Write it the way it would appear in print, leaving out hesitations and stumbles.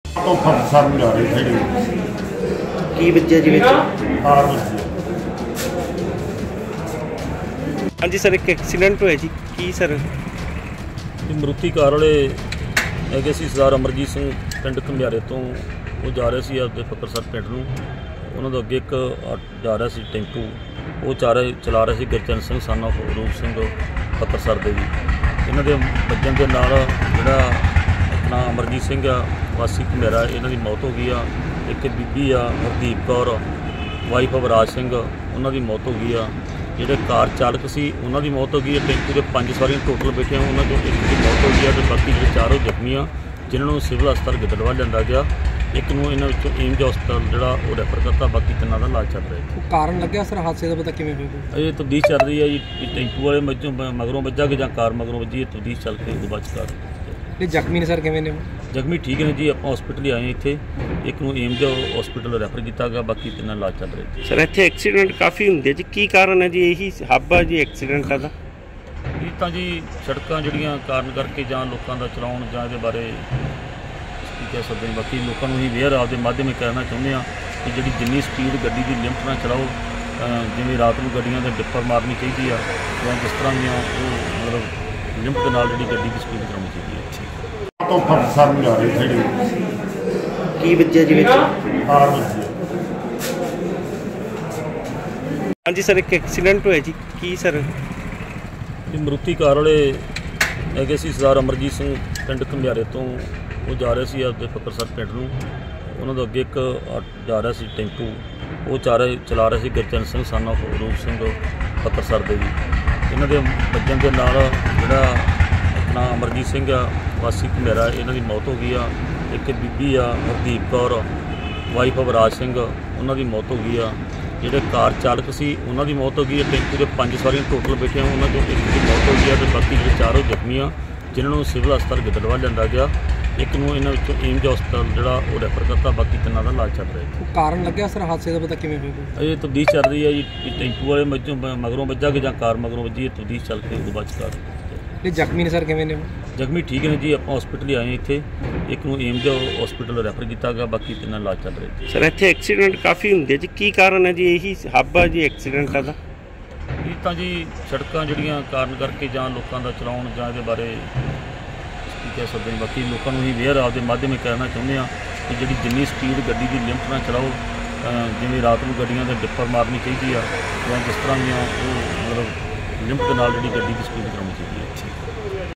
तो फटसर में जा रही थी की वजह जी कार वजी। हाँ जी सर, एक एक्सीडेंट होया जी की सर? ਮਰੂਤੀ ਕਾਰ ਵਾਲੇ ਹੈਗੇ ਸੀ ਸਰਦਾਰ ਅਮਰਜੀਤ ਸਿੰਘ ਪਿੰਡ ਘੁੰਮਿਆਰੇ ਤੋਂ। ਉਹ ਜਾ ਰਹੇ ਸੀ ਆਪਦੇ ਫਕਰਸਰ ਪਿੰਡ ਨੂੰ। ਉਹਨਾਂ ਦਾ ਅੱਗੇ ਇੱਕ ਜਾ ਰਿਹਾ ਸੀ ਟੈਂਪੂ, ਉਹ ਚਲਾ ਰਹੇ ਸੀ ਗੁਰਚਰਨ ਸਿੰਘ ਸਨ ਆਫ ਰੂਪ ਸਿੰਘ ਫਕਰਸਰ ਦੇ ਜੀ। ਇਹਨਾਂ ਦੇ ਵੱਜਣ ਦੇ ਨਾਲ ਜਿਹੜਾ ਆਪਣਾ ਅਮਰਜੀਤ ਸਿੰਘ ਆ ਵਾਸੀ ਘੁੰਮਿਆਰਾ, ਇਹਨਾਂ ਦੀ ਮੌਤ ਹੋ ਗਈ ਆ। ਇੱਕ ਬੀਬੀ ਆ ਹਰਦੀਪ ਕੌਰ ਵਾਈਫ ਆਫ ਰਾਜ ਸਿੰਘ, ਉਹਨਾਂ ਦੀ ਮੌਤ ਹੋ ਗਈ ਆ। ਜਿਹੜੇ ਕਾਰ ਚਾਲਕ ਸੀ ਉਹਨਾਂ ਦੀ ਮੌਤ ਹੋ ਗਈ ਹੈ। ਟੈਂਪੂ ਦੇ 5 ਸਵਾਰੀਆਂ ਟੋਟਲ ਬੈਠੀਆਂ, ਉਹਨਾਂ ਚੋਂ ਇੱਕ ਦੀ ਮੌਤ ਹੋ ਗਈ ਹੈ ਅਤੇ ਬਾਕੀ ਜਿਹੜੇ 4 ਜ਼ਖਮੀ ਆ, ਜਿਨ੍ਹਾਂ ਨੂੰ ਸਿਵਲ ਹਸਪਤਾਲ ਗਿੱਦੜਬਾਹਾ ਲਿਆਂਦਾ ਗਿਆ। ਇੱਕ ਨੂੰ ਇਹਨਾਂ ਵਿੱਚੋਂ ਏਮਜ ਹਸਪਤਾਲ ਜਿਹੜਾ ਉਹ ਰੈਫਰ ਕਰਤਾ, ਬਾਕੀ ਤਿੰਨਾਂ ਦਾ ਇਲਾਜ ਚੱਲ ਰਿਹਾ। ਕਾਰਨ ਲੱਗਿਆ ਸਰ ਹਾਦਸੇ ਦਾ ਪਤਾ ਕਿਵੇਂ ਹੋਇਆ? ਇਹ ਤਬਦੀਸ਼ ਚੱਲ ਰਹੀ ਹੈ ਜੀ, ਟੈਂਪੂ ਵਾਲੇ ਮਗਰੋਂ ਵੱਜਾ ਕਿ ਜਾਂ ਕਾਰ ਮਗਰੋਂ ਵੱਜੀ, ਇਹ ਤਬਦੀਸ਼ ਚੱਲ ਕੇ ਉਹਦੇ ਬਾਅਦ ਕਾਰ। ਇਹ ਜ਼ਖਮੀ ਨੇ ਸਰ ਕਿਵੇਂ ਨੇ? ਜ਼ਖਮੀ ਠੀਕ ਨੇ ਜੀ, ਆਪਾਂ ਹਸਪੀਟਲ ਹੀ ਆਏ ਇੱਥੇ। ਇੱਕ ਨੂੰ ਏਮਜ ਹਸਪੀਟਲ ਰੈਫਰ ਕੀਤਾ ਗਿਆ, ਬਾਕੀ ਤਿੰਨਾਂ ਇਲਾਜ ਚੱਲ ਰਿਹਾ। ਸਰ ਇੱਥੇ ਐਕਸੀਡੈਂਟ ਕਾਫੀ ਹੁੰਦੇ ਜੀ, ਕੀ ਕਾਰਨ ਹੈ ਜੀ? ਇਹੀ ਹੱਬ ਆ ਜੀ ਐਕਸੀਡੈਂਟਾਂ ਦਾ? ਇਹ ਤਾਂ ਜੀ ਸੜਕਾਂ ਜਿਹੜੀਆਂ ਕਾਰਨ ਕਰਕੇ ਜਾਂ ਲੋਕਾਂ ਦਾ ਚਲਾਉਣ ਜਾਂ ਇਹਦੇ ਬਾਰੇ ਕੀ ਕਹਿ ਸਕਦੇ ਹਾਂ। ਬਾਕੀ ਲੋਕਾਂ ਨੂੰ ਅਸੀਂ ਵੇਅਰ ਆਪਦੇ ਮਾਧਿਅਮ ਕਹਿਣਾ ਚਾਹੁੰਦੇ ਹਾਂ ਕਿ ਜਿਹੜੀ ਜਿੰਨੀ ਸਪੀਡ ਗੱਡੀ ਦੀ ਲਿਮਟ ਨਾਲ ਚਲਾਓ, ਜਿਵੇਂ ਰਾਤ ਨੂੰ ਗੱਡੀਆਂ ਦੇ ਡਿੱਪਰ ਮਾਰਨੀ ਚਾਹੀਦੀ ਆ ਜਾਂ ਜਿਸ ਤਰ੍ਹਾਂ ਦੀਆਂ ਉਹ ਮਤਲਬ ਲਿਮਟ ਦੇ ਨਾਲ ਜਿਹੜੀ ਗੱਡੀ ਦੀ ਸਪੀਡ ਕਰਾਉਣੀ ਚਾਹੀਦੀ ਹੈ। तो फटसर में जा रही थी की वजह जी कार वजी। हाँ जी सर, एक एक्सीडेंट होया जी की सर? ਇਹ ਮਰੂਤੀ ਕਾਰ ਵਾਲੇ ਹੈਗੇ ਸੀ ਸਰਦਾਰ ਅਮਰਜੀਤ ਸਿੰਘ ਪਿੰਡ ਘੁੰਮਿਆਰੇ ਤੋਂ। ਉਹ ਜਾ ਰਹੇ ਸੀ ਆਪਦੇ ਫਕਰਸਰ ਪਿੰਡ ਨੂੰ। ਉਹਨਾਂ ਦਾ ਅੱਗੇ ਇੱਕ ਜਾ ਰਿਹਾ ਸੀ ਟੈਂਪੂ, ਉਹ ਚਲਾ ਰਹੇ ਸੀ ਗੁਰਚਰਨ ਸਿੰਘ ਸਨ ਆਫ ਰੂਪ ਸਿੰਘ ਫਕਰਸਰ ਦੇ ਜੀ। ਇਹਨਾਂ ਦੇ ਵੱਜਣ ਦੇ ਨਾਲ ਜਿਹੜਾ ਆਪਣਾ ਅਮਰਜੀਤ ਸਿੰਘ ਆ ਵਾਸੀ ਘੁੰਮਿਆਰਾ, ਇਹਨਾਂ ਦੀ ਮੌਤ ਹੋ ਗਈ ਆ। ਇੱਕ ਬੀਬੀ ਆ ਹਰਦੀਪ ਕੌਰ ਵਾਈਫ ਆਫ ਰਾਜ ਸਿੰਘ, ਉਹਨਾਂ ਦੀ ਮੌਤ ਹੋ ਗਈ ਆ। ਜਿਹੜੇ ਕਾਰ ਚਾਲਕ ਸੀ ਉਹਨਾਂ ਦੀ ਮੌਤ ਹੋ ਗਈ ਹੈ। ਟੈਂਪੂ ਦੇ 5 ਸਵਾਰੀਆਂ ਟੋਟਲ ਬੈਠੀਆਂ, ਉਹਨਾਂ ਚੋਂ ਇੱਕ ਦੀ ਮੌਤ ਹੋ ਗਈ ਹੈ ਅਤੇ ਬਾਕੀ ਜਿਹੜੇ 4 ਜ਼ਖਮੀ ਆ, ਜਿਨ੍ਹਾਂ ਨੂੰ ਸਿਵਲ ਹਸਪਤਾਲ ਗਿੱਦੜਬਾਹਾ ਲਿਆਂਦਾ ਗਿਆ। ਇੱਕ ਨੂੰ ਇਹਨਾਂ ਵਿੱਚੋਂ ਏਮਜ ਹਸਪਤਾਲ ਜਿਹੜਾ ਉਹ ਰੈਫਰ ਕਰਤਾ, ਬਾਕੀ ਤਿੰਨਾਂ ਦਾ ਇਲਾਜ ਚੱਲ ਰਿਹਾ। ਕਾਰਨ ਲੱਗਿਆ ਸਰ ਹਾਦਸੇ ਦਾ ਪਤਾ ਕਿਵੇਂ ਹੋਇਆ? ਇਹ ਤਬਦੀਸ਼ ਚੱਲ ਰਹੀ ਹੈ ਜੀ, ਟੈਂਪੂ ਵਾਲੇ ਮਗਰੋਂ ਵੱਜਾ ਕਿ ਜਾਂ ਕਾਰ ਮਗਰੋਂ ਵੱਜੀ, ਇਹ ਤਬਦੀਸ਼ ਚੱਲ ਕੇ ਉਹਦੇ ਬਾਅਦ ਕਾਰ। ਇਹ ਜ਼ਖਮੀ ਨੇ ਸਰ ਕਿਵੇਂ ਨੇ? ਜ਼ਖਮੀ ਠੀਕ ਨੇ ਜੀ, ਆਪਾਂ ਹਸਪੀਟਲ ਹੀ ਆਏ ਇੱਥੇ। ਇੱਕ ਨੂੰ ਏਮਜ ਹਸਪੀਟਲ ਰੈਫਰ ਕੀਤਾ ਗਿਆ, ਬਾਕੀ ਤਿੰਨਾਂ ਇਲਾਜ ਚੱਲ ਰਿਹਾ। ਸਰ ਇੱਥੇ ਐਕਸੀਡੈਂਟ ਕਾਫੀ ਹੁੰਦੇ ਜੀ, ਕੀ ਕਾਰਨ ਹੈ ਜੀ? ਇਹੀ ਹੱਬ ਆ ਜੀ ਐਕਸੀਡੈਂਟਾਂ ਦਾ? ਇਹ ਤਾਂ ਜੀ ਸੜਕਾਂ ਜਿਹੜੀਆਂ ਕਾਰਨ ਕਰਕੇ ਜਾਂ ਲੋਕਾਂ ਦਾ ਚਲਾਉਣ ਜਾਂ ਇਹਦੇ ਬਾਰੇ ਕੀ ਕਹਿ ਸਕਦੇ ਹਾਂ। ਬਾਕੀ ਲੋਕਾਂ ਨੂੰ ਅਸੀਂ ਵੇਅਰ ਆਪਦੇ ਮਾਧਿਅਮ ਕਹਿਣਾ ਚਾਹੁੰਦੇ ਹਾਂ ਕਿ ਜਿਹੜੀ ਜਿੰਨੀ ਸਪੀਡ ਗੱਡੀ ਦੀ ਲਿਮਟ ਨਾਲ ਚਲਾਓ, ਜਿਵੇਂ ਰਾਤ ਨੂੰ ਗੱਡੀਆਂ ਦੇ ਡਿੱਪਰ ਮਾਰਨੀ ਚਾਹੀਦੀ ਆ ਜਾਂ ਜਿਸ ਤਰ੍ਹਾਂ ਦੀਆਂ ਉਹ ਮਤਲਬ ਲਿਮਟ ਦੇ ਨਾਲ ਜਿਹੜੀ ਗੱਡੀ ਦੀ ਸਪੀਡ ਕਰਾਉਣੀ ਚਾਹੀਦੀ ਹੈ।